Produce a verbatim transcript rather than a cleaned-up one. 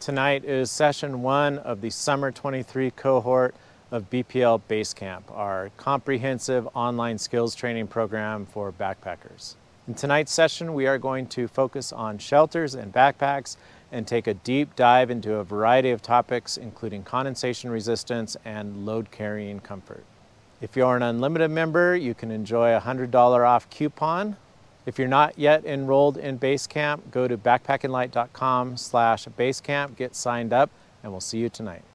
Tonight is session one of the summer twenty-three cohort of B P L Basecamp, our comprehensive online skills training program for backpackers. In tonight's session, we are going to focus on shelters and backpacks and take a deep dive into a variety of topics, including condensation resistance and load carrying comfort. If you're an unlimited member, you can enjoy a one hundred dollar off coupon. If you're not yet enrolled in Basecamp, go to backpackinglight dot com slash Basecamp, get signed up, and we'll see you tonight.